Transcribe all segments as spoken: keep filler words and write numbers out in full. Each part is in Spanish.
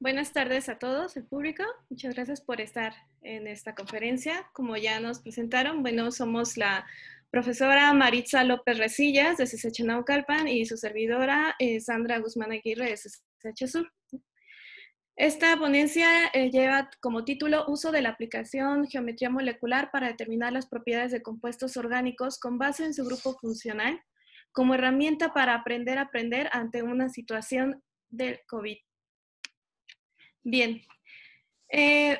Buenas tardes a todos, el público. Muchas gracias por estar en esta conferencia. Como ya nos presentaron, bueno, somos la profesora Maritza López Resillas de C C H Naucalpan y su servidora eh, Sandra Guzmán Aguirre de C C H Sur. Esta ponencia eh, lleva como título Uso de la aplicación geometría molecular para determinar las propiedades de compuestos orgánicos con base en su grupo funcional como herramienta para aprender a aprender ante una situación del COVID. Bien, eh,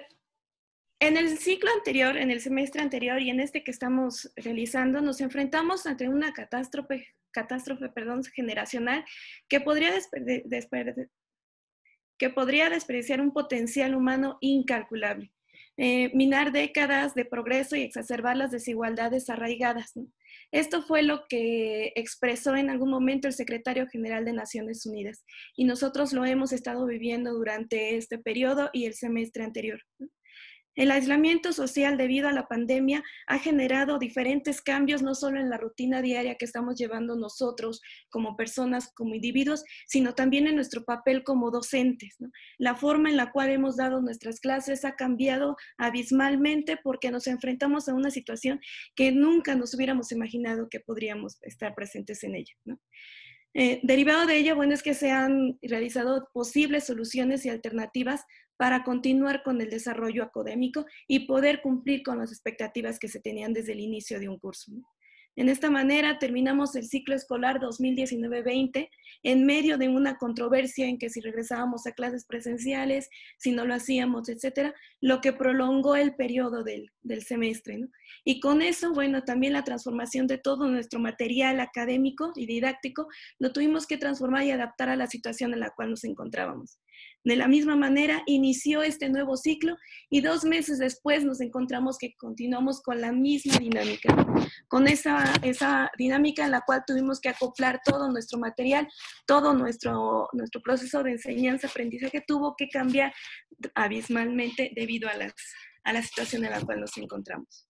en el ciclo anterior, en el semestre anterior y en este que estamos realizando, nos enfrentamos ante una catástrofe, catástrofe perdón, generacional que podría, desper, desper, que podría desperdiciar un potencial humano incalculable, eh, minar décadas de progreso y exacerbar las desigualdades arraigadas, ¿no? Esto fue lo que expresó en algún momento el secretario general de Naciones Unidas y nosotros lo hemos estado viviendo durante este periodo y el semestre anterior, ¿no? El aislamiento social debido a la pandemia ha generado diferentes cambios, no solo en la rutina diaria que estamos llevando nosotros como personas, como individuos, sino también en nuestro papel como docentes, ¿no? La forma en la cual hemos dado nuestras clases ha cambiado abismalmente porque nos enfrentamos a una situación que nunca nos hubiéramos imaginado que podríamos estar presentes en ella, ¿no? Eh, derivado de ello, bueno, es que se han realizado posibles soluciones y alternativas para continuar con el desarrollo académico y poder cumplir con las expectativas que se tenían desde el inicio de un curso, ¿no? En esta manera terminamos el ciclo escolar dos mil diecinueve veinte en medio de una controversia en que si regresábamos a clases presenciales, si no lo hacíamos, etcétera, lo que prolongó el periodo del, del semestre, ¿no? Y con eso, bueno, también la transformación de todo nuestro material académico y didáctico lo tuvimos que transformar y adaptar a la situación en la cual nos encontrábamos. De la misma manera, inició este nuevo ciclo y dos meses después nos encontramos que continuamos con la misma dinámica, con esa, esa dinámica en la cual tuvimos que acoplar todo nuestro material, todo nuestro, nuestro proceso de enseñanza-aprendizaje tuvo que cambiar abismalmente debido a, las, a la situación en la cual nos encontramos.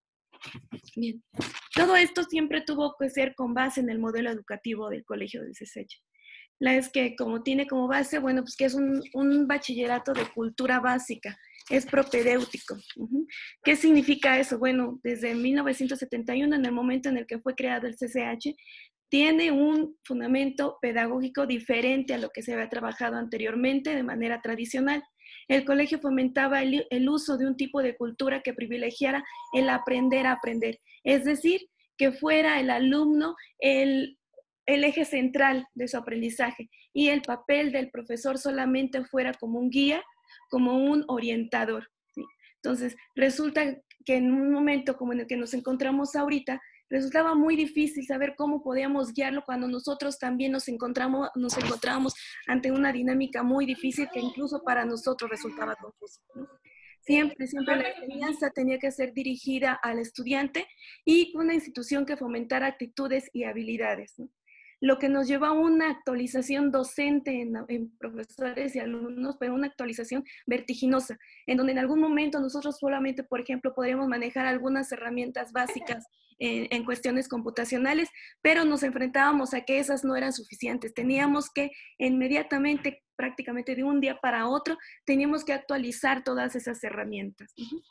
Bien, todo esto siempre tuvo que ser con base en el modelo educativo del Colegio del C C H. La es que como tiene como base, bueno, pues que es un, un bachillerato de cultura básica, es propedéutico. Uh-huh. ¿Qué significa eso? Bueno, desde mil novecientos setenta y uno, en el momento en el que fue creado el C C H, tiene un fundamento pedagógico diferente a lo que se había trabajado anteriormente de manera tradicional. El colegio fomentaba el, el uso de un tipo de cultura que privilegiara el aprender a aprender, es decir, que fuera el alumno el el eje central de su aprendizaje y el papel del profesor solamente fuera como un guía, como un orientador, ¿sí? Entonces, resulta que en un momento como en el que nos encontramos ahorita, resultaba muy difícil saber cómo podíamos guiarlo cuando nosotros también nos encontramos, nos encontrábamos ante una dinámica muy difícil que incluso para nosotros resultaba confusa, ¿no? Siempre, siempre la enseñanza tenía que ser dirigida al estudiante y una institución que fomentara actitudes y habilidades, ¿no? Lo que nos lleva a una actualización docente en, en profesores y alumnos, pero una actualización vertiginosa, en donde en algún momento nosotros solamente, por ejemplo, podríamos manejar algunas herramientas básicas en, en cuestiones computacionales, pero nos enfrentábamos a que esas no eran suficientes. Teníamos que inmediatamente, prácticamente de un día para otro, teníamos que actualizar todas esas herramientas. Uh-huh.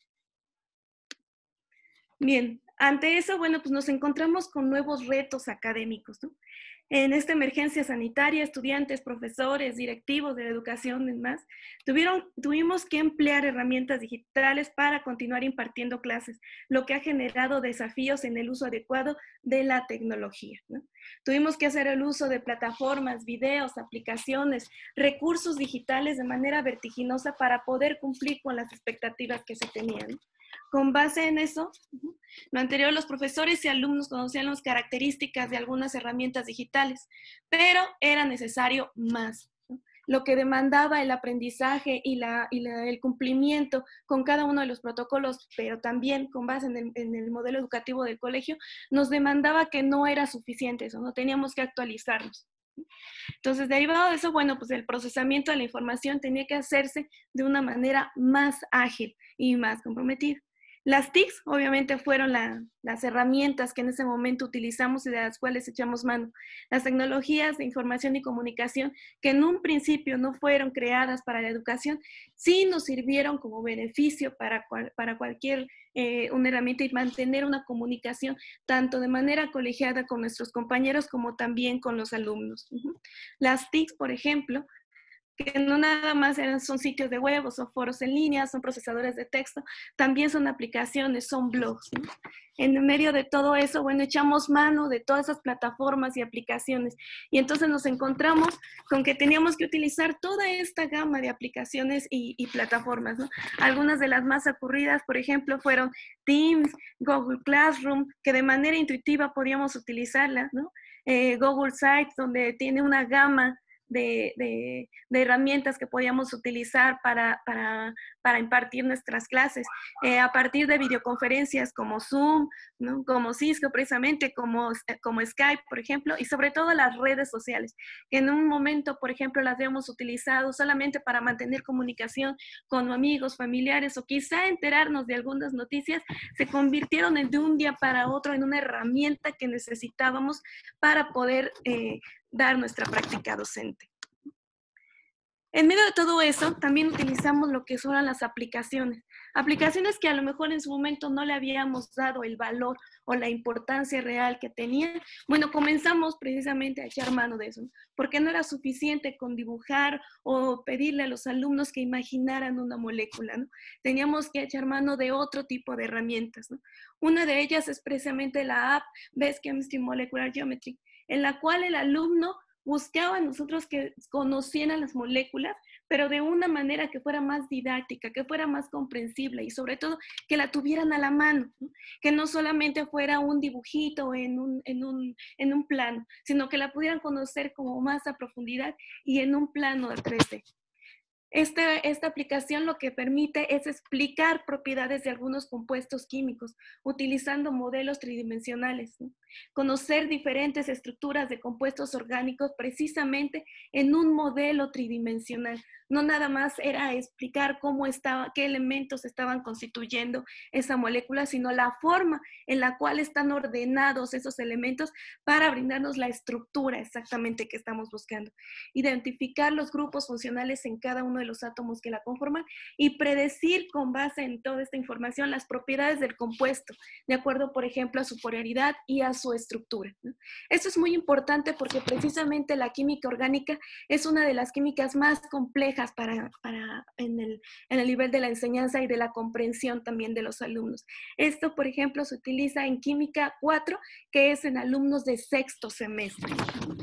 Bien, ante eso, bueno, pues nos encontramos con nuevos retos académicos, ¿no? En esta emergencia sanitaria, estudiantes, profesores, directivos de la educación y demás, tuvieron, tuvimos que emplear herramientas digitales para continuar impartiendo clases, lo que ha generado desafíos en el uso adecuado de la tecnología, ¿no? Tuvimos que hacer el uso de plataformas, videos, aplicaciones, recursos digitales de manera vertiginosa para poder cumplir con las expectativas que se tenían, ¿no? Con base en eso, lo anterior, los profesores y alumnos conocían las características de algunas herramientas digitales, pero era necesario más, ¿no? Lo que demandaba el aprendizaje y, la, y la, el cumplimiento con cada uno de los protocolos, pero también con base en el, en el modelo educativo del colegio, nos demandaba que no era suficiente eso, no teníamos que actualizarnos. Entonces, derivado de eso, bueno, pues el procesamiento de la información tenía que hacerse de una manera más ágil y más comprometida. Las T I Cs obviamente fueron la, las herramientas que en ese momento utilizamos y de las cuales echamos mano. Las tecnologías de información y comunicación que en un principio no fueron creadas para la educación, sí nos sirvieron como beneficio para, cual, para cualquier eh, una herramienta y mantener una comunicación tanto de manera colegiada con nuestros compañeros como también con los alumnos. Uh-huh. Las T I Cs, por ejemplo, que no nada más eran, son sitios de web o son foros en línea, son procesadores de texto, también son aplicaciones, son blogs, ¿no? En medio de todo eso, bueno, echamos mano de todas esas plataformas y aplicaciones y entonces nos encontramos con que teníamos que utilizar toda esta gama de aplicaciones y, y plataformas, ¿no? Algunas de las más ocurridas, por ejemplo, fueron Teams, Google Classroom, que de manera intuitiva podíamos utilizarlas, ¿no? Eh, Google Sites, donde tiene una gama De, de, de, herramientas que podíamos utilizar para, para, para impartir nuestras clases, eh, a partir de videoconferencias como Zoom, ¿no? Como Cisco precisamente, como, como Skype, por ejemplo, y sobre todo las redes sociales, que en un momento, por ejemplo, las habíamos utilizado solamente para mantener comunicación con amigos, familiares, o quizá enterarnos de algunas noticias, se convirtieron en, de un día para otro en una herramienta que necesitábamos para poder eh, dar nuestra práctica docente. En medio de todo eso, también utilizamos lo que son las aplicaciones. Aplicaciones que a lo mejor en su momento no le habíamos dado el valor o la importancia real que tenían. Bueno, comenzamos precisamente a echar mano de eso, ¿no? Porque no era suficiente con dibujar o pedirle a los alumnos que imaginaran una molécula, ¿no? Teníamos que echar mano de otro tipo de herramientas, ¿no? Una de ellas es precisamente la app Best Chemistry Molecular Geometry, en la cual el alumno buscaba a nosotros que conocieran las moléculas, pero de una manera que fuera más didáctica, que fuera más comprensible y sobre todo que la tuvieran a la mano, ¿no? Que no solamente fuera un dibujito en un, en, un, en un plano, sino que la pudieran conocer como más a profundidad y en un plano de tres D. Esta, esta aplicación lo que permite es explicar propiedades de algunos compuestos químicos utilizando modelos tridimensionales, ¿no? Conocer diferentes estructuras de compuestos orgánicos precisamente en un modelo tridimensional. No nada más era explicar cómo estaba, qué elementos estaban constituyendo esa molécula, sino la forma en la cual están ordenados esos elementos para brindarnos la estructura exactamente que estamos buscando. Identificar los grupos funcionales en cada uno de los átomos que la conforman y predecir con base en toda esta información las propiedades del compuesto, de acuerdo, por ejemplo, a su polaridad y a su estructura, ¿no? Esto es muy importante porque precisamente la química orgánica es una de las químicas más complejas para, para en, el, en el nivel de la enseñanza y de la comprensión también de los alumnos. Esto, por ejemplo, se utiliza en química cuatro, que es en alumnos de sexto semestre.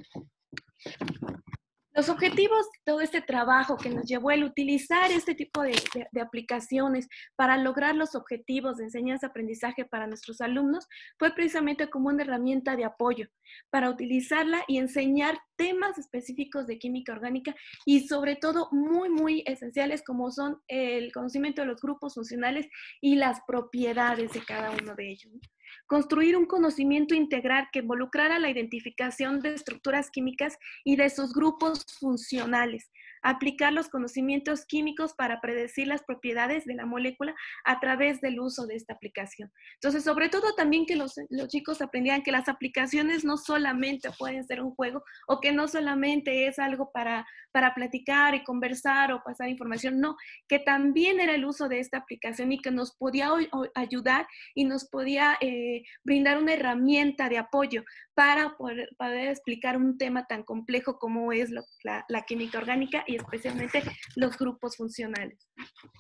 Los objetivos de todo este trabajo que nos llevó el utilizar este tipo de, de, de aplicaciones para lograr los objetivos de enseñanza-aprendizaje para nuestros alumnos fue precisamente como una herramienta de apoyo para utilizarla y enseñar temas específicos de química orgánica y sobre todo muy, muy esenciales como son el conocimiento de los grupos funcionales y las propiedades de cada uno de ellos. Construir un conocimiento integral que involucrara la identificación de estructuras químicas y de sus grupos funcionales. Aplicar los conocimientos químicos para predecir las propiedades de la molécula a través del uso de esta aplicación. Entonces, sobre todo también que los, los chicos aprendieran que las aplicaciones no solamente pueden ser un juego o que no solamente es algo para, para platicar y conversar o pasar información, no, que también era el uso de esta aplicación y que nos podía ayudar y nos podía eh, brindar una herramienta de apoyo para poder, poder explicar un tema tan complejo como es lo, la, la química orgánica y especialmente los grupos funcionales.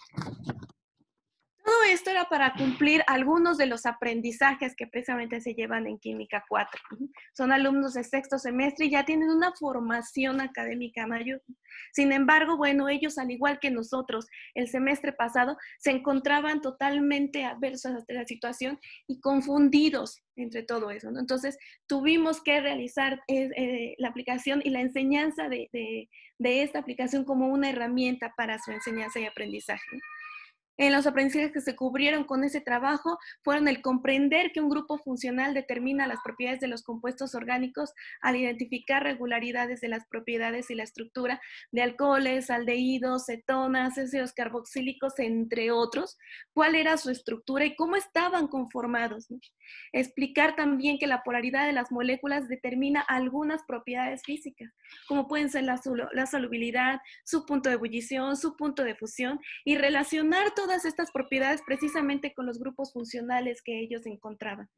Todo esto era para cumplir algunos de los aprendizajes que precisamente se llevan en Química cuatro. Son alumnos de sexto semestre y ya tienen una formación académica mayor. Sin embargo, bueno, ellos, al igual que nosotros, el semestre pasado, se encontraban totalmente adversos a la situación y confundidos entre todo eso, ¿no? Entonces, tuvimos que realizar eh, eh, la aplicación y la enseñanza de, de, de esta aplicación como una herramienta para su enseñanza y aprendizaje, ¿no? En los aprendizajes que se cubrieron con ese trabajo fueron el comprender que un grupo funcional determina las propiedades de los compuestos orgánicos al identificar regularidades de las propiedades y la estructura de alcoholes, aldehídos, cetonas, ácidos carboxílicos, entre otros, cuál era su estructura y cómo estaban conformados, ¿no? Explicar también que la polaridad de las moléculas determina algunas propiedades físicas, como pueden ser la, la solubilidad, su punto de ebullición, su punto de fusión, y relacionar todas estas propiedades precisamente con los grupos funcionales que ellos encontraban.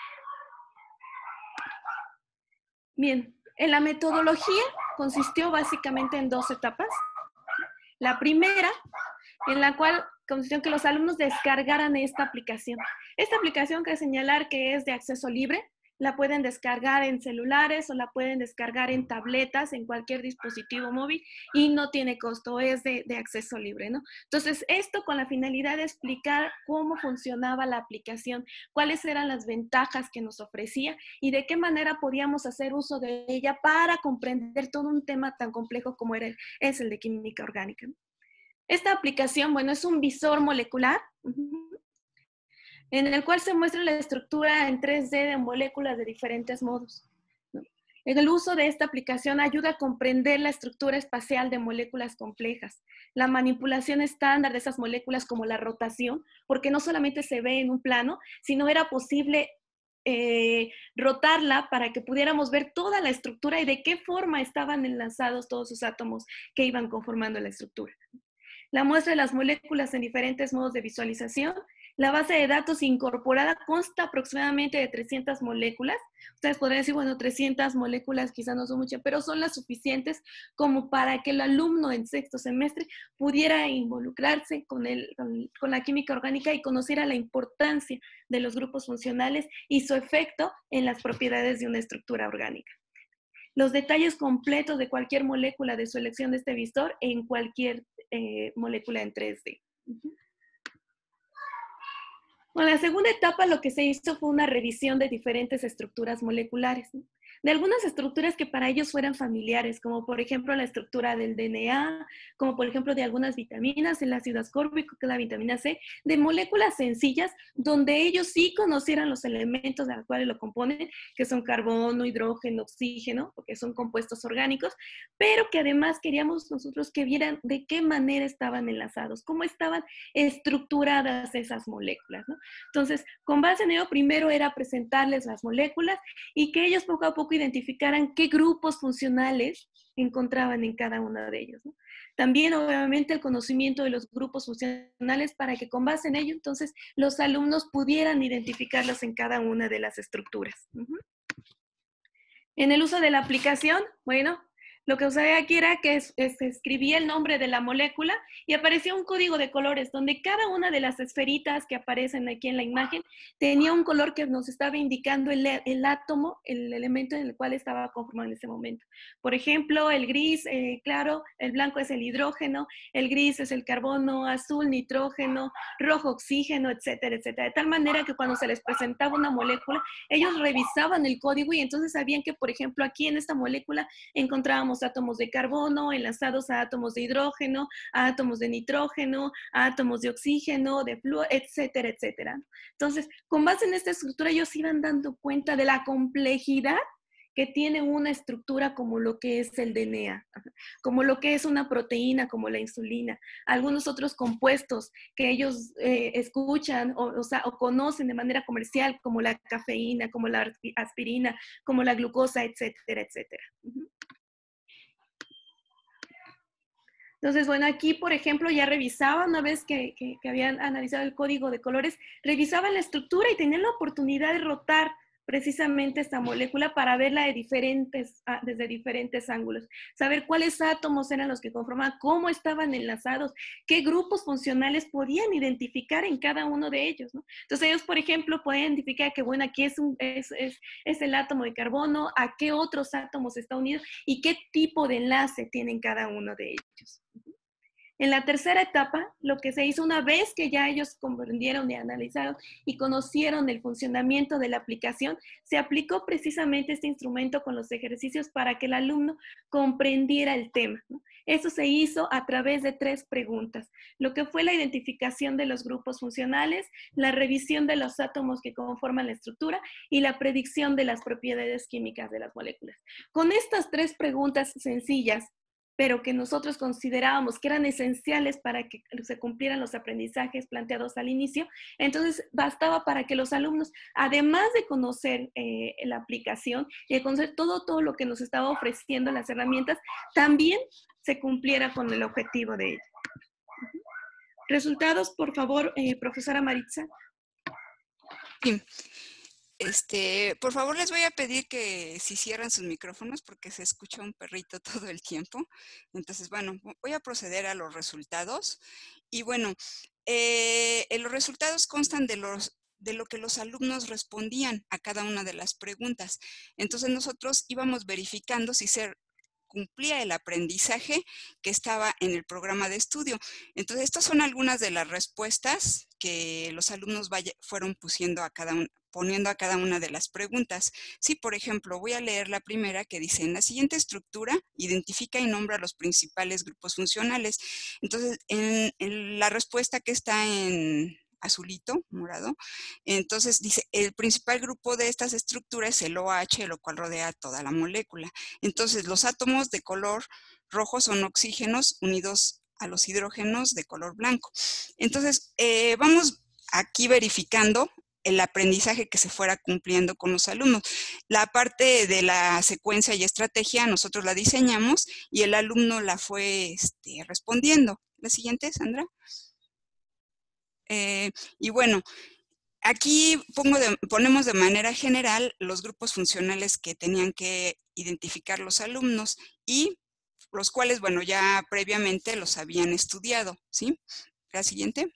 Bien, en la metodología consistió básicamente en dos etapas. La primera, en la cual consistió en que los alumnos descargaran esta aplicación. Esta aplicación, que señalar que es de acceso libre, la pueden descargar en celulares o la pueden descargar en tabletas, en cualquier dispositivo móvil, y no tiene costo, es de, de acceso libre, ¿no? Entonces, esto con la finalidad de explicar cómo funcionaba la aplicación, cuáles eran las ventajas que nos ofrecía y de qué manera podíamos hacer uso de ella para comprender todo un tema tan complejo como era, es el de química orgánica, ¿no? Esta aplicación, bueno, es un visor molecular, uh-huh, en el cual se muestra la estructura en tres D de moléculas de diferentes modos, ¿no? El uso de esta aplicación ayuda a comprender la estructura espacial de moléculas complejas, la manipulación estándar de esas moléculas como la rotación, porque no solamente se ve en un plano, sino era posible eh, rotarla para que pudiéramos ver toda la estructura y de qué forma estaban enlazados todos sus átomos que iban conformando la estructura. La muestra de las moléculas en diferentes modos de visualización. La base de datos incorporada consta aproximadamente de trescientas moléculas. Ustedes podrían decir, bueno, trescientas moléculas quizás no son muchas, pero son las suficientes como para que el alumno en sexto semestre pudiera involucrarse con, el, con, con la química orgánica y conociera la importancia de los grupos funcionales y su efecto en las propiedades de una estructura orgánica. Los detalles completos de cualquier molécula de su elección de este visor en cualquier eh, molécula en tres D. Uh-huh. Bueno, en la segunda etapa lo que se hizo fue una revisión de diferentes estructuras moleculares, ¿no? De algunas estructuras que para ellos fueran familiares, como por ejemplo la estructura del D N A, como por ejemplo de algunas vitaminas, el ácido ascórbico, que es la vitamina C, de moléculas sencillas donde ellos sí conocieran los elementos de los cuales lo componen, que son carbono, hidrógeno, oxígeno, porque son compuestos orgánicos, pero que además queríamos nosotros que vieran de qué manera estaban enlazados, cómo estaban estructuradas esas moléculas, ¿no? Entonces, con base en ello, primero era presentarles las moléculas y que ellos poco a poco identificaran qué grupos funcionales encontraban en cada uno de ellos, ¿no? También, obviamente, el conocimiento de los grupos funcionales para que con base en ello, entonces, los alumnos pudieran identificarlos en cada una de las estructuras. Uh-huh. En el uso de la aplicación, bueno, lo que usaba aquí era que se escribía el nombre de la molécula y aparecía un código de colores donde cada una de las esferitas que aparecen aquí en la imagen tenía un color que nos estaba indicando el, el átomo, el elemento en el cual estaba conformado en ese momento. Por ejemplo, el gris, eh, claro, el blanco es el hidrógeno, el gris es el carbono, azul, nitrógeno, rojo, oxígeno, etcétera, etcétera. De tal manera que cuando se les presentaba una molécula, ellos revisaban el código y entonces sabían que, por ejemplo, aquí en esta molécula encontrábamos átomos de carbono enlazados a átomos de hidrógeno, a átomos de nitrógeno, a átomos de oxígeno, de flúor, etcétera, etcétera. Entonces, con base en esta estructura, ellos iban dando cuenta de la complejidad que tiene una estructura como lo que es el D N A, como lo que es una proteína, como la insulina, algunos otros compuestos que ellos eh, escuchan o, o, sea, o conocen de manera comercial, como la cafeína, como la aspirina, como la glucosa, etcétera, etcétera. Uh-huh. Entonces, bueno, aquí, por ejemplo, ya revisaba, una vez que, que, que habían analizado el código de colores, revisaban la estructura y tenían la oportunidad de rotar precisamente esta molécula para verla de diferentes, desde diferentes ángulos, saber cuáles átomos eran los que conformaban, cómo estaban enlazados, qué grupos funcionales podían identificar en cada uno de ellos, ¿no? Entonces ellos, por ejemplo, pueden identificar que, bueno, aquí es, un, es, es, es el átomo de carbono, a qué otros átomos está unido y qué tipo de enlace tienen cada uno de ellos. En la tercera etapa, lo que se hizo una vez que ya ellos comprendieron y analizaron y conocieron el funcionamiento de la aplicación, se aplicó precisamente este instrumento con los ejercicios para que el alumno comprendiera el tema, ¿no? Eso se hizo a través de tres preguntas, lo que fue la identificación de los grupos funcionales, la revisión de los átomos que conforman la estructura y la predicción de las propiedades químicas de las moléculas. Con estas tres preguntas sencillas, pero que nosotros considerábamos que eran esenciales para que se cumplieran los aprendizajes planteados al inicio, entonces bastaba para que los alumnos, además de conocer eh, la aplicación y de conocer todo, todo lo que nos estaba ofreciendo las herramientas, también se cumpliera con el objetivo de ello. Resultados, por favor, eh, profesora Maritza. Sí. Este, por favor, les voy a pedir que si cierran sus micrófonos porque se escucha un perrito todo el tiempo. Entonces, bueno, voy a proceder a los resultados. Y bueno, eh, los resultados constan de, los, de lo que los alumnos respondían a cada una de las preguntas. Entonces, nosotros íbamos verificando si se cumplía el aprendizaje que estaba en el programa de estudio. Entonces, estas son algunas de las respuestas que los alumnos vaya, fueron pusiendo a cada un, poniendo a cada una de las preguntas. Sí, por ejemplo, voy a leer la primera que dice, en la siguiente estructura, identifica y nombra los principales grupos funcionales. Entonces, en, en la respuesta que está en azulito, morado, entonces dice, el principal grupo de estas estructuras es el O H, lo cual rodea toda la molécula. Entonces, los átomos de color rojo son oxígenos unidos a los hidrógenos de color blanco. Entonces, eh, vamos aquí verificando el aprendizaje que se fuera cumpliendo con los alumnos. La parte de la secuencia y estrategia nosotros la diseñamos y el alumno la fue este, respondiendo. La siguiente, Sandra. Eh, y bueno, aquí pongo de, ponemos de manera general los grupos funcionales que tenían que identificar los alumnos y los cuales, bueno, ya previamente los habían estudiado, ¿sí? La siguiente.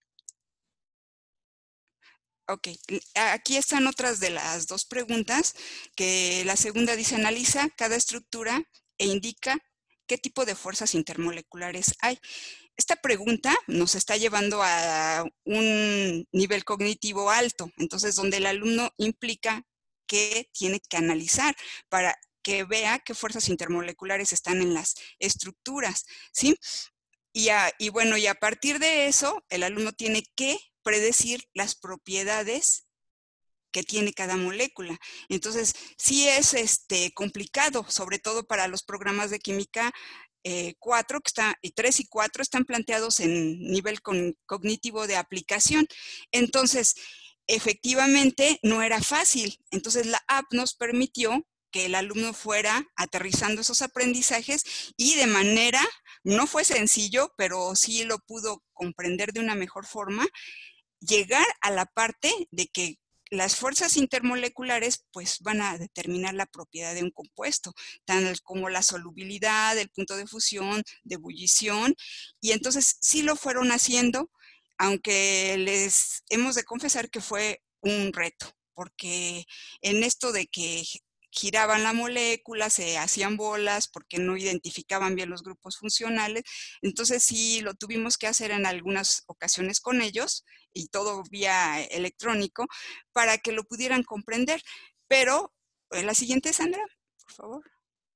Ok, aquí están otras de las dos preguntas, que la segunda dice, analiza cada estructura e indica qué tipo de fuerzas intermoleculares hay. Esta pregunta nos está llevando a un nivel cognitivo alto, entonces donde el alumno implica que tiene que analizar para que vea qué fuerzas intermoleculares están en las estructuras, ¿sí? Y, a, y bueno, y a partir de eso, el alumno tiene que predecir las propiedades que tiene cada molécula. Entonces, sí es este, complicado, sobre todo para los programas de química eh, cuatro, que está, y tres y cuatro están planteados en nivel con, cognitivo de aplicación. Entonces, efectivamente, no era fácil. Entonces, la app nos permitió que el alumno fuera aterrizando esos aprendizajes y de manera, no fue sencillo, pero sí lo pudo comprender de una mejor forma, llegar a la parte de que las fuerzas intermoleculares pues van a determinar la propiedad de un compuesto, tan como la solubilidad, el punto de fusión, de ebullición, y entonces sí lo fueron haciendo, aunque les hemos de confesar que fue un reto, porque en esto de que giraban la molécula, se hacían bolas porque no identificaban bien los grupos funcionales, entonces sí lo tuvimos que hacer en algunas ocasiones con ellos, y todo vía electrónico, para que lo pudieran comprender. Pero, la siguiente, Sandra, por favor.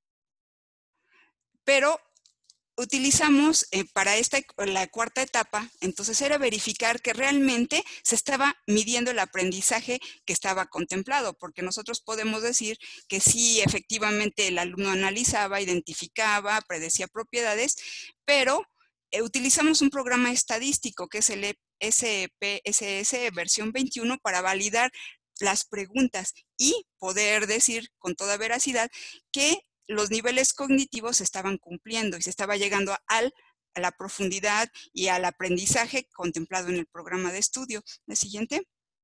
Pero utilizamos eh, para esta, la cuarta etapa, entonces era verificar que realmente se estaba midiendo el aprendizaje que estaba contemplado, porque nosotros podemos decir que sí, efectivamente el alumno analizaba, identificaba, predecía propiedades, pero eh, utilizamos un programa estadístico que es el S P S S versión veintiuno para validar las preguntas y poder decir con toda veracidad que los niveles cognitivos se estaban cumpliendo y se estaba llegando a, al, a la profundidad y al aprendizaje contemplado en el programa de estudio. La siguiente.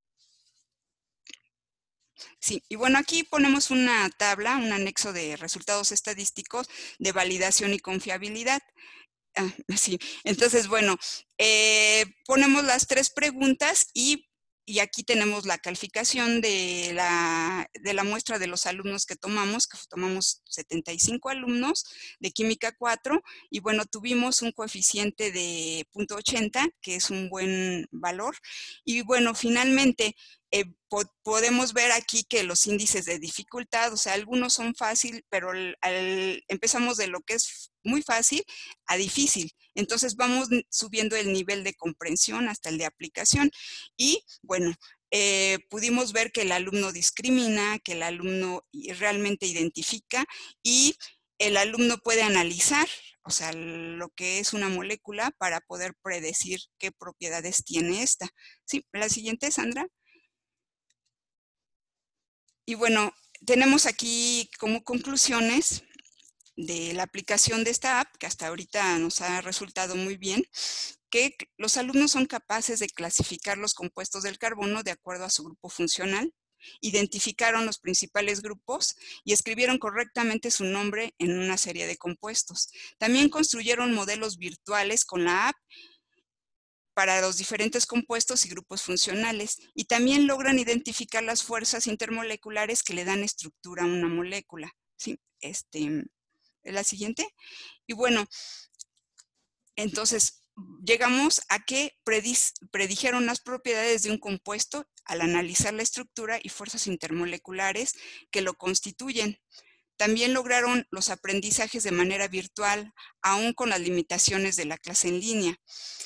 Sí, y bueno, aquí ponemos una tabla, un anexo de resultados estadísticos de validación y confiabilidad. Ah, sí, entonces, bueno, eh, ponemos las tres preguntas y y aquí tenemos la calificación de la, de la muestra de los alumnos que tomamos, que tomamos setenta y cinco alumnos de Química cuatro, y bueno, tuvimos un coeficiente de punto ochenta, que es un buen valor, y bueno, finalmente, eh, po podemos ver aquí que los índices de dificultad, o sea, algunos son fácil, pero al, al, empezamos de lo que es muy fácil a difícil. Entonces vamos subiendo el nivel de comprensión hasta el de aplicación. Y bueno, eh, pudimos ver que el alumno discrimina, que el alumno realmente identifica y el alumno puede analizar, o sea, lo que es una molécula para poder predecir qué propiedades tiene esta. Sí, la siguiente, Sandra. Y bueno, tenemos aquí como conclusiones de la aplicación de esta app, que hasta ahorita nos ha resultado muy bien, que los alumnos son capaces de clasificar los compuestos del carbono de acuerdo a su grupo funcional, identificaron los principales grupos y escribieron correctamente su nombre en una serie de compuestos. También construyeron modelos virtuales con la app para los diferentes compuestos y grupos funcionales, y también logran identificar las fuerzas intermoleculares que le dan estructura a una molécula. ¿Sí? Este, la siguiente. Y bueno, entonces llegamos a que predijeron las propiedades de un compuesto al analizar la estructura y fuerzas intermoleculares que lo constituyen. También lograron los aprendizajes de manera virtual, aún con las limitaciones de la clase en línea.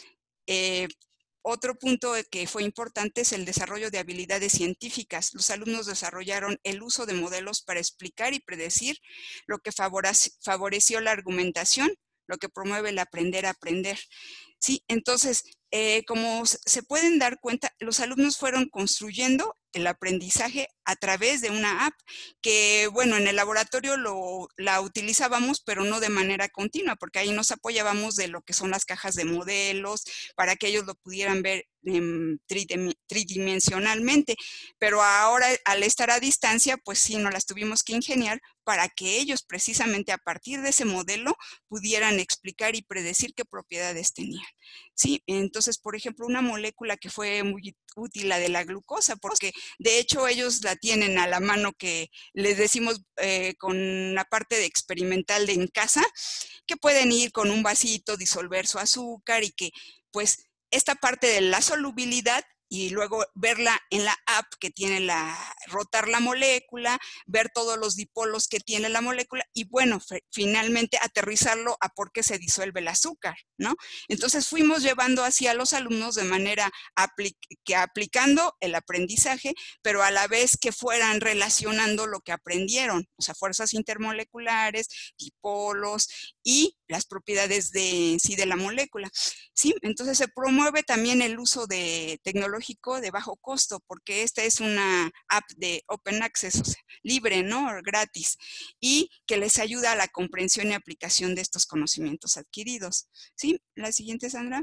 Eh, otro punto que fue importante es el desarrollo de habilidades científicas. Los alumnos desarrollaron el uso de modelos para explicar y predecir, lo que favoreció la argumentación, lo que promueve el aprender a aprender. Sí, entonces, eh, como se pueden dar cuenta, los alumnos fueron construyendo el aprendizaje a través de una app que, bueno, en el laboratorio lo, la utilizábamos, pero no de manera continua, porque ahí nos apoyábamos de lo que son las cajas de modelos, para que ellos lo pudieran ver eh, tridimensionalmente. Pero ahora, al estar a distancia, pues sí, nos las tuvimos que ingeniar para que ellos, precisamente a partir de ese modelo, pudieran explicar y predecir qué propiedades tenían. Sí, entonces, por ejemplo, una molécula que fue muy útil, la de la glucosa, porque de hecho ellos la tienen a la mano, que les decimos eh, con la parte de experimental de en casa, que pueden ir con un vasito, disolver su azúcar y que pues esta parte de la solubilidad y luego verla en la app que tiene la, rotar la molécula, ver todos los dipolos que tiene la molécula y bueno, finalmente aterrizarlo a por qué se disuelve el azúcar, ¿no? Entonces fuimos llevando así a los alumnos de manera apli que aplicando el aprendizaje, pero a la vez que fueran relacionando lo que aprendieron, o sea, fuerzas intermoleculares, dipolos y las propiedades de sí de la molécula. Sí, entonces se promueve también el uso de tecnología de bajo costo, porque esta es una app de open access, o sea, libre, ¿no? Gratis, y que les ayuda a la comprensión y aplicación de estos conocimientos adquiridos. ¿Sí? La siguiente, Sandra.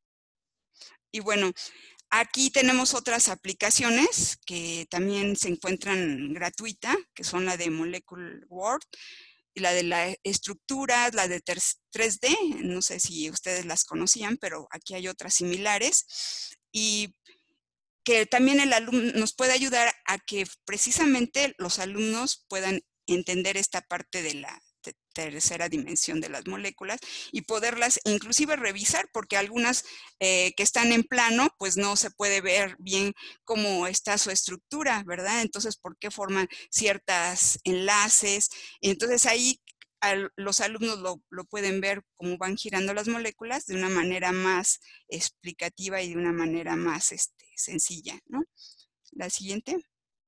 Y bueno, aquí tenemos otras aplicaciones que también se encuentran gratuita, que son la de Molecule World, y la de la estructura, la de tres D, no sé si ustedes las conocían, pero aquí hay otras similares, y que también el alumno nos puede ayudar a que precisamente los alumnos puedan entender esta parte de la tercera dimensión de las moléculas y poderlas inclusive revisar, porque algunas eh, que están en plano, pues no se puede ver bien cómo está su estructura, ¿verdad? Entonces, ¿por qué forman ciertos enlaces? Entonces ahí al, los alumnos lo, lo pueden ver cómo van girando las moléculas de una manera más explicativa y de una manera más este, sencilla, ¿no? La siguiente.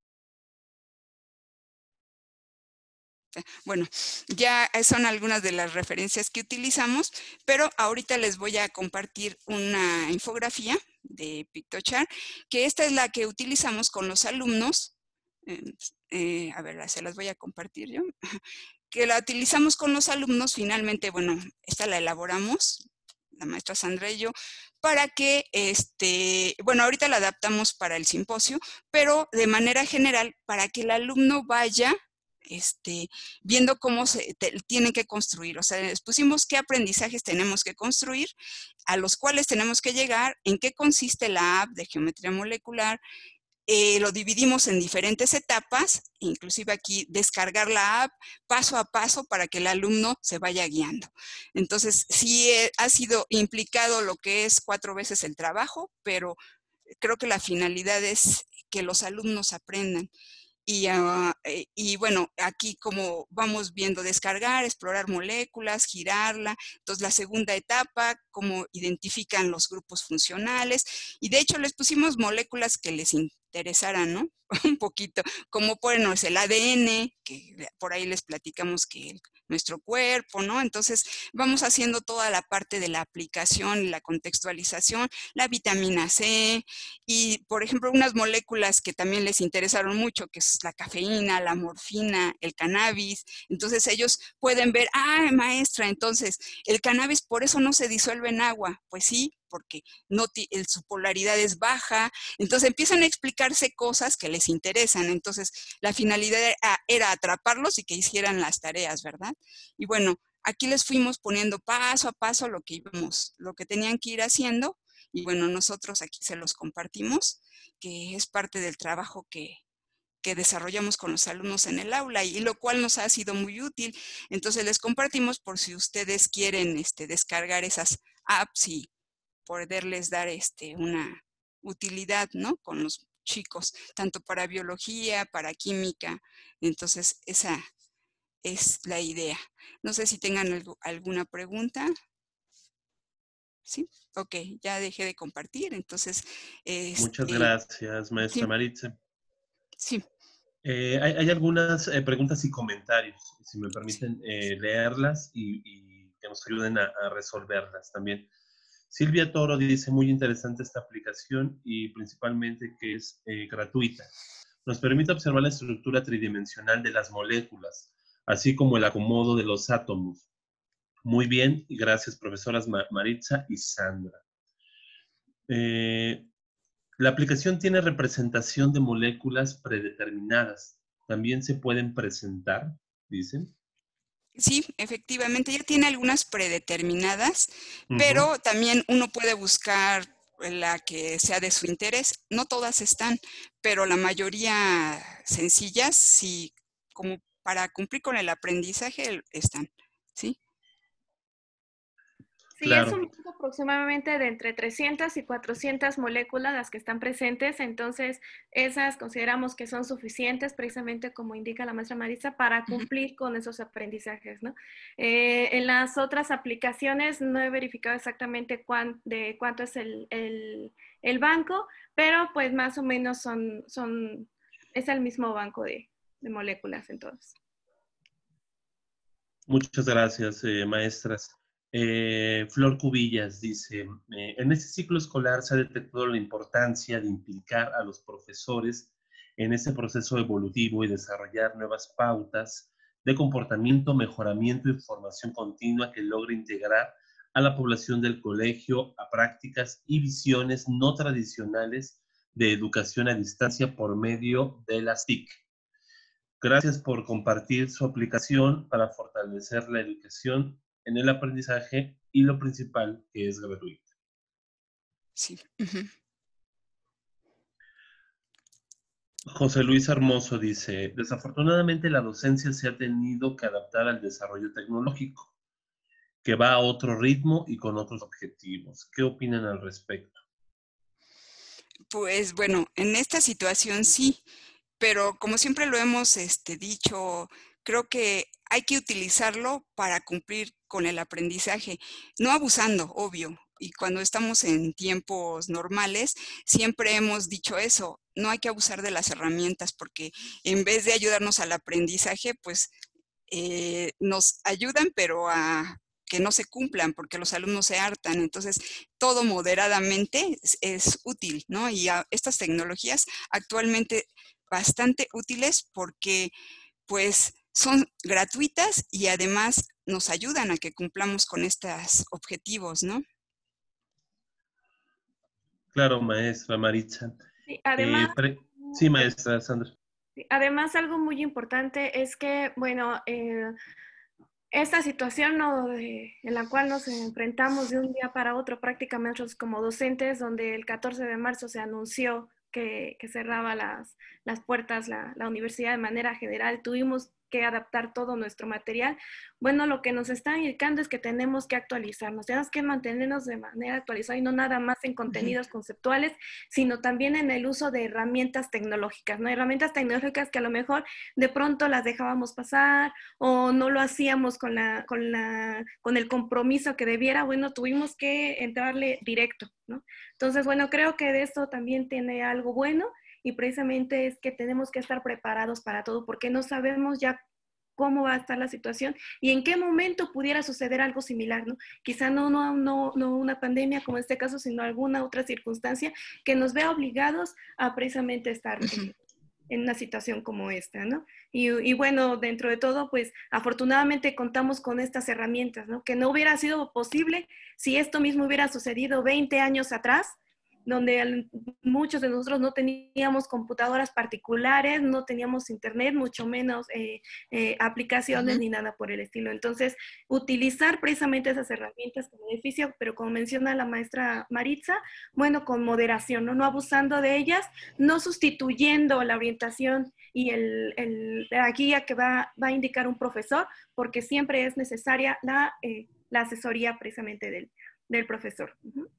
Bueno, ya son algunas de las referencias que utilizamos, pero ahorita les voy a compartir una infografía de PictoChart, que esta es la que utilizamos con los alumnos. Eh, eh, a ver, se las voy a compartir yo. Que la utilizamos con los alumnos, finalmente, bueno, esta la elaboramos, la maestra Sandra y yo, para que, este, bueno, ahorita la adaptamos para el simposio, pero de manera general, para que el alumno vaya este, viendo cómo se te, tienen que construir. O sea, les pusimos qué aprendizajes tenemos que construir, a los cuales tenemos que llegar, en qué consiste la app de geometría molecular. Eh, lo dividimos en diferentes etapas, inclusive aquí descargar la app paso a paso para que el alumno se vaya guiando. Entonces, sí eh, ha sido implicado lo que es cuatro veces el trabajo, pero creo que la finalidad es que los alumnos aprendan. Y, uh, y bueno, aquí como vamos viendo descargar, explorar moléculas, girarla. Entonces la segunda etapa, cómo identifican los grupos funcionales. Y de hecho les pusimos moléculas que les interesaran, ¿no? Un poquito, como bueno, es el A D N, que por ahí les platicamos que el, nuestro cuerpo, ¿no? Entonces vamos haciendo toda la parte de la aplicación y la contextualización, la vitamina C, y por ejemplo unas moléculas que también les interesaron mucho, que es la cafeína, la morfina, el cannabis. Entonces ellos pueden ver, ah, maestra, entonces el cannabis por eso no se disuelve en agua. Pues sí, porque no el, su polaridad es baja. Entonces empiezan a explicarse cosas que les interesan. Entonces la finalidad era, era atraparlos y que hicieran las tareas, ¿verdad? Y bueno, aquí les fuimos poniendo paso a paso lo que íbamos, lo que tenían que ir haciendo. Y bueno, nosotros aquí se los compartimos, que es parte del trabajo que, que desarrollamos con los alumnos en el aula, y, y lo cual nos ha sido muy útil. Entonces les compartimos por si ustedes quieren este, descargar esas apps y poderles dar este, una utilidad, ¿no? Con los chicos, tanto para biología, para química. Entonces esa es la idea. No sé si tengan algo, alguna pregunta. Sí, ok, ya dejé de compartir, entonces, Muchas este, gracias, maestra sí, Maritza. sí. Eh, hay, hay, algunas eh, preguntas y comentarios, si me Sí. permiten eh, leerlas y, y, que nos ayuden a, a resolverlas también. Silvia Toro dice, muy interesante esta aplicación y principalmente que es eh, gratuita. Nos permite observar la estructura tridimensional de las moléculas, así como el acomodo de los átomos. Muy bien, y gracias profesoras Maritza y Sandra. Eh, la aplicación tiene representación de moléculas predeterminadas. También se pueden presentar, dicen. Sí, efectivamente, ya tiene algunas predeterminadas, Uh-huh. pero también uno puede buscar la que sea de su interés. No todas están, pero la mayoría sencillas, sí, como para cumplir con el aprendizaje, están, ¿sí? Sí, es Claro. un grupo aproximadamente de entre trescientas y cuatrocientas moléculas las que están presentes, entonces esas consideramos que son suficientes, precisamente como indica la maestra Maritza, para cumplir uh-huh. con esos aprendizajes, ¿no? Eh, en las otras aplicaciones no he verificado exactamente cuán, de cuánto es el, el, el banco, pero pues más o menos son, son es el mismo banco de, de moléculas entonces. Muchas gracias, eh, maestras. Eh, Flor Cubillas dice, eh, en este ciclo escolar se ha detectado la importancia de implicar a los profesores en ese proceso evolutivo y desarrollar nuevas pautas de comportamiento, mejoramiento y formación continua que logre integrar a la población del colegio a prácticas y visiones no tradicionales de educación a distancia por medio de las T I C. Gracias por compartir su aplicación para fortalecer la educación en el aprendizaje y lo principal, que es gratuita. Sí. Uh-huh. José Luis Hermoso dice, desafortunadamente la docencia se ha tenido que adaptar al desarrollo tecnológico, que va a otro ritmo y con otros objetivos. ¿Qué opinan al respecto? Pues bueno, en esta situación sí, pero como siempre lo hemos este, dicho, creo que hay que utilizarlo para cumplir con el aprendizaje, no abusando, obvio. Y cuando estamos en tiempos normales, siempre hemos dicho eso, no hay que abusar de las herramientas porque en vez de ayudarnos al aprendizaje, pues eh, nos ayudan, pero a que no se cumplan porque los alumnos se hartan. Entonces, todo moderadamente es, es útil, ¿no? Y a, estas tecnologías actualmente bastante útiles porque pues son gratuitas y además nos ayudan a que cumplamos con estos objetivos, ¿no? Claro, maestra Maritza. Sí, además, eh, pre... sí, maestra Sandra. Además, algo muy importante es que, bueno, eh, esta situación, ¿no?, de, en la cual nos enfrentamos de un día para otro prácticamente como docentes, donde el catorce de marzo se anunció que, que cerraba las, las puertas la, la universidad de manera general, tuvimos que adaptar todo nuestro material. Bueno, lo que nos está indicando es que tenemos que actualizarnos, tenemos que mantenernos de manera actualizada y no nada más en contenidos conceptuales, sino también en el uso de herramientas tecnológicas, ¿no? Herramientas tecnológicas que a lo mejor de pronto las dejábamos pasar o no lo hacíamos con, la, con, la, con el compromiso que debiera. Bueno, tuvimos que entrarle directo, ¿no? Entonces, bueno, creo que de esto también tiene algo bueno, y precisamente es que tenemos que estar preparados para todo, porque no sabemos ya cómo va a estar la situación y en qué momento pudiera suceder algo similar, ¿no? Quizá no, no, no, no una pandemia como en este caso, sino alguna otra circunstancia que nos vea obligados a precisamente estar en, en una situación como esta, ¿no? Y, y bueno, dentro de todo, pues afortunadamente contamos con estas herramientas, ¿no? Que no hubiera sido posible si esto mismo hubiera sucedido veinte años atrás, donde muchos de nosotros no teníamos computadoras particulares, no teníamos internet, mucho menos eh, eh, aplicaciones uh-huh. ni nada por el estilo. Entonces, utilizar precisamente esas herramientas como beneficio, pero como menciona la maestra Maritza, bueno, con moderación, ¿no? No abusando de ellas, no sustituyendo la orientación y el, el, la guía que va, va a indicar un profesor, porque siempre es necesaria la, eh, la asesoría precisamente del, del profesor. Uh-huh.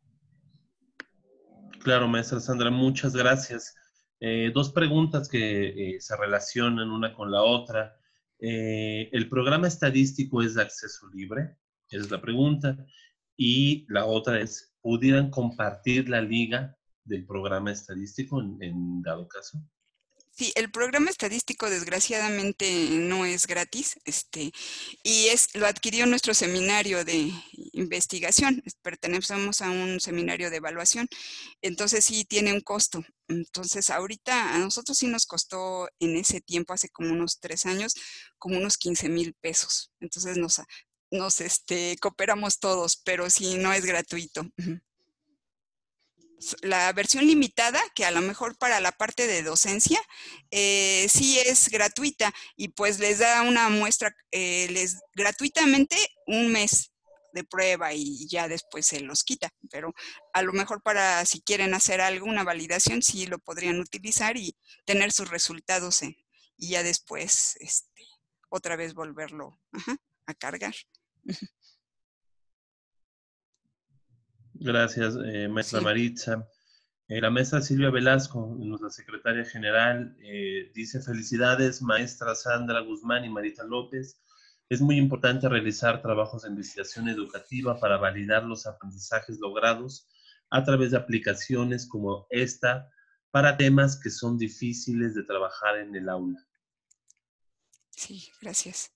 Claro, maestra Sandra, muchas gracias. Eh, dos preguntas que eh, se relacionan una con la otra. Eh, ¿El programa estadístico es de acceso libre? Esa es la pregunta. Y la otra es, ¿pudieran compartir la liga del programa estadístico en, en dado caso? Sí, el programa estadístico desgraciadamente no es gratis, este, y es, lo adquirió nuestro seminario de investigación, pertenecemos a un seminario de evaluación, entonces sí tiene un costo. Entonces ahorita a nosotros sí nos costó en ese tiempo, hace como unos tres años, como unos quince mil pesos. Entonces nos, nos este, cooperamos todos, pero sí no es gratuito. La versión limitada, que a lo mejor para la parte de docencia, eh, sí es gratuita y pues les da una muestra, eh, les gratuitamente un mes de prueba y ya después se los quita, pero a lo mejor para si quieren hacer algo, una validación, sí lo podrían utilizar y tener sus resultados en, y ya después este, otra vez volverlo ajá, a cargar. Gracias, eh, maestra sí. Maritza. Eh, la maestra Silvia Velasco, nuestra secretaria general, eh, dice: felicidades, maestra Sandra Guzmán y Marita López. Es muy importante realizar trabajos de investigación educativa para validar los aprendizajes logrados a través de aplicaciones como esta para temas que son difíciles de trabajar en el aula. Sí, gracias.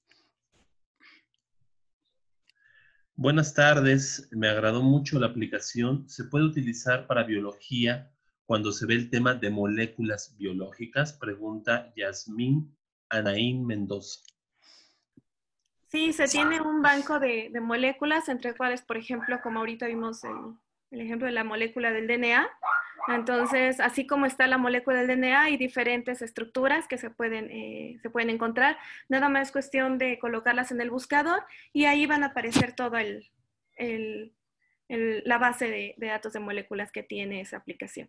Buenas tardes, me agradó mucho la aplicación. ¿Se puede utilizar para biología cuando se ve el tema de moléculas biológicas? Pregunta Yasmín Anaín Mendoza. Sí, se tiene un banco de, de moléculas, entre cuales, por ejemplo, como ahorita vimos el, el ejemplo de la molécula del D N A. Entonces, así como está la molécula del D N A, hay diferentes estructuras que se pueden, eh, se pueden encontrar. Nada más es cuestión de colocarlas en el buscador y ahí van a aparecer todo el, el, el, la base de, de datos de moléculas que tiene esa aplicación.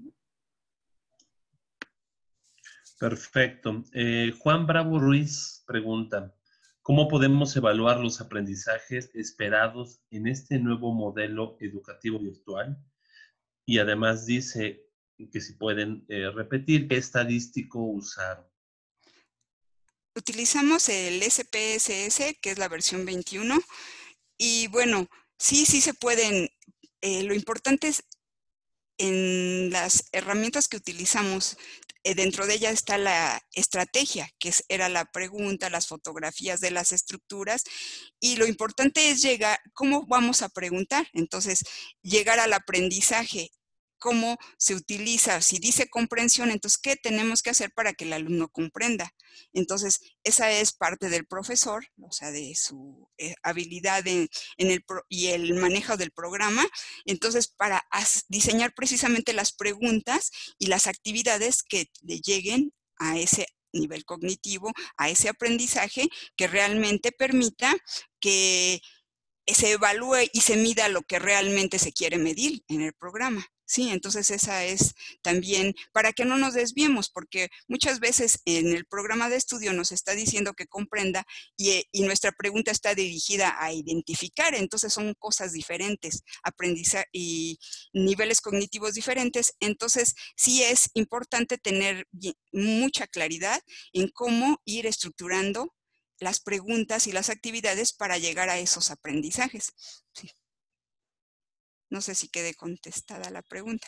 Perfecto. Eh, Juan Bravo Ruiz pregunta: ¿cómo podemos evaluar los aprendizajes esperados en este nuevo modelo educativo virtual? Y además dice que si pueden eh, repetir qué estadístico usaron. Utilizamos el S P S S, que es la versión veintiuno, y bueno, sí, sí se pueden. Eh, lo importante es en las herramientas que utilizamos, eh, dentro de ella está la estrategia, que es, era la pregunta, las fotografías de las estructuras, y lo importante es llegar, ¿cómo vamos a preguntar? Entonces, llegar al aprendizaje. Cómo se utiliza, si dice comprensión, entonces, ¿qué tenemos que hacer para que el alumno comprenda? Entonces, esa es parte del profesor, o sea, de su eh, habilidad en, en el pro, y el manejo del programa. Entonces, para as, diseñar precisamente las preguntas y las actividades que le lleguen a ese nivel cognitivo, a ese aprendizaje que realmente permita que se evalúe y se mida lo que realmente se quiere medir en el programa. Sí, entonces esa es también para que no nos desviemos, porque muchas veces en el programa de estudio nos está diciendo que comprenda y, y nuestra pregunta está dirigida a identificar, entonces son cosas diferentes, aprendizaje y niveles cognitivos diferentes, entonces sí es importante tener mucha claridad en cómo ir estructurando las preguntas y las actividades para llegar a esos aprendizajes. Sí. No sé si quede contestada la pregunta.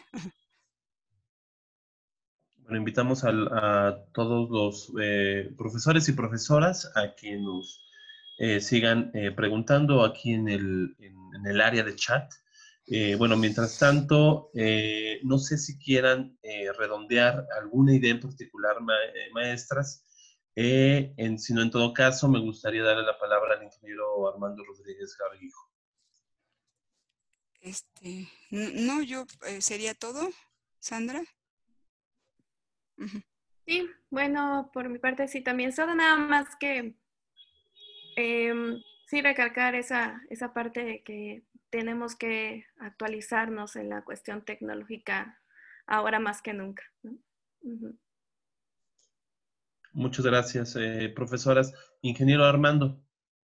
Bueno, invitamos al, a todos los eh, profesores y profesoras a que nos eh, sigan eh, preguntando aquí en el, en, en el área de chat. Eh, bueno, mientras tanto, eh, no sé si quieran eh, redondear alguna idea en particular, ma maestras, eh, en, sino en todo caso me gustaría darle la palabra al ingeniero Armando Rodríguez Garrijo. Este, no, yo, eh, ¿sería todo, Sandra? Uh-huh. Sí, bueno, por mi parte sí también, solo nada más que eh, sí recalcar esa, esa parte de que tenemos que actualizarnos en la cuestión tecnológica ahora más que nunca, ¿no? Uh-huh. Muchas gracias, eh, profesoras. Ingeniero Armando.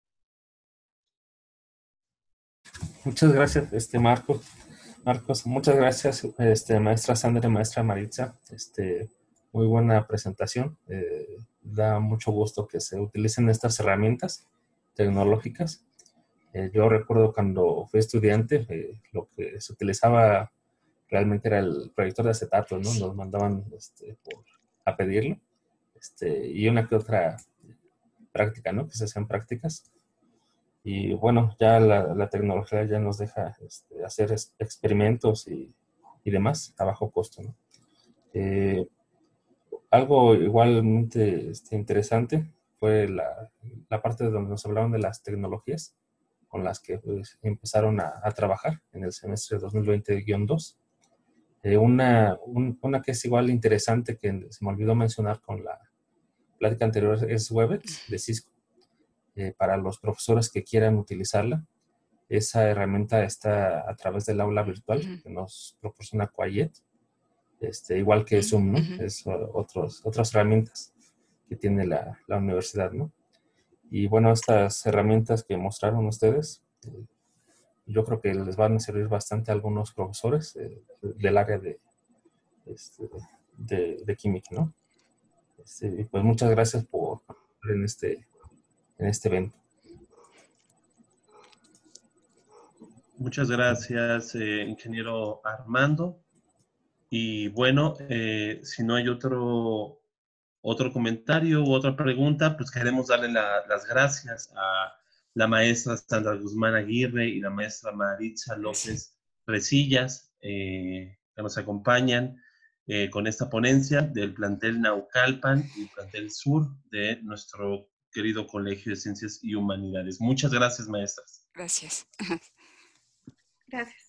Muchas gracias, este Marcos. Marcos, muchas gracias, este, maestra Sandra y maestra Maritza. Este, muy buena presentación. Eh, da mucho gusto que se utilicen estas herramientas tecnológicas. Eh, yo recuerdo cuando fui estudiante, eh, lo que se utilizaba realmente era el proyector de acetato, ¿no? Nos mandaban este, por, a pedirlo. Este, y una que otra práctica, ¿no? Que se hacían prácticas. Y bueno, ya la, la tecnología ya nos deja este, hacer es, experimentos y, y demás a bajo costo, ¿no? Eh, algo igualmente este, interesante fue la, la parte donde nos hablaron de las tecnologías con las que pues, empezaron a, a trabajar en el semestre dos mil veinte guión dos. Eh, una, un, una que es igual interesante que se me olvidó mencionar con la plática anterior es Webex de Cisco. Eh, para los profesores que quieran utilizarla. Esa herramienta está a través del aula virtual uh-huh. que nos proporciona Quayet, este, igual que Zoom, ¿no? Uh-huh. Es otros, otras herramientas que tiene la, la universidad, ¿no? Y bueno, estas herramientas que mostraron ustedes, eh, yo creo que les van a servir bastante a algunos profesores eh, del área de, este, de, de química, ¿no? Este, pues muchas gracias por en este en este evento. Muchas gracias, eh, ingeniero Armando. Y bueno, eh, si no hay otro, otro comentario u otra pregunta, pues queremos darle la, las gracias a la maestra Sandra Guzmán Aguirre y la maestra Maritza López Resillas, eh, que nos acompañan eh, con esta ponencia del plantel Naucalpan y el plantel sur de nuestro querido Colegio de Ciencias y Humanidades. Muchas gracias, maestras. Gracias. Gracias.